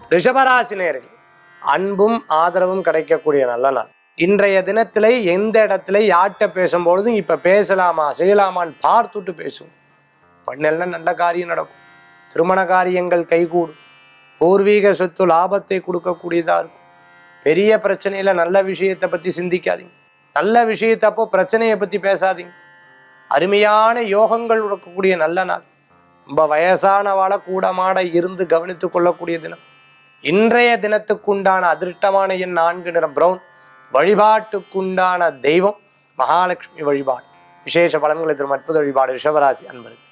ரிஷபராசி நேயர்களே, அன்பும் ஆதரவும் கிடைக்கக்கூடிய நல்ல நாள். இன்றைய தினத்திலே எந்த இடத்துல யார்கிட்ட பேசும்பொழுதும் இப்ப பேசலாமா செய்யலாமான்னு பார்த்துட்டு பேசும். பண்ணெல்லாம் நல்ல காரியம் நடக்கும். திருமண காரியங்கள் கைகூடும். பூர்வீக சொத்து லாபத்தை கொடுக்கக்கூடியதா இருக்கும். பெரிய பிரச்சனையில நல்ல விஷயத்தை பத்தி சிந்திக்காதீங்க. நல்ல விஷயத்தப்போ பிரச்சனையை பத்தி பேசாதீங்க. அருமையான யோகங்கள் கொடுக்கக்கூடிய நல்ல நாள். ரொம்ப வயசானவாளை கூடமாட இருந்து கவனித்துக் கொள்ளக்கூடிய தினம். இன்றைய தினத்துக்குண்டான அதிர்ஷ்டமான எண் 4 நிறம் பிரவுன். வழிபாட்டுக்குண்டான தெய்வம் மகாலட்சுமி வழிபாடு. விசேஷ பலன்களை தரும் அற்புத வழிபாடு ரிஷபராசி அன்பர்கள்.